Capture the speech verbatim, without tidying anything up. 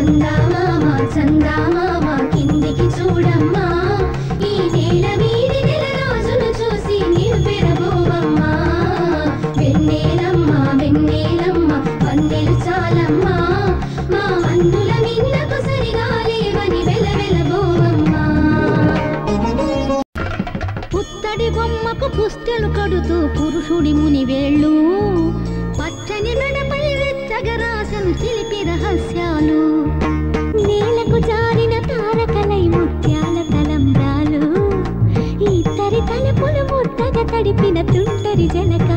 చందమామ చందమామ కిందికి చూడమ్మా ఈ నేల వీధి నెల రోజులు చూసి నీవు పెరబోవమ్మా వెన్నెలమ్మ వెన్నెలమ్మ వన్నెలు చాలమ్మా మా అందుల మిన్నకు సరిగా లేవని వెలవెలబోవమ్మా పుత్తడి బొమ్మకు పుస్తెలు కడుతూ పురుషుడి ముని వేళ్ళు పచ్చని మెడపై వెచ్చగరాసను చిలిపి రహస్యాలు నేలకు జారిన తారకలై ముత్యాల తలంబ్రాలు ఇద్దరి తలపులు ముద్దగా తడిపిన తుంటరి జలక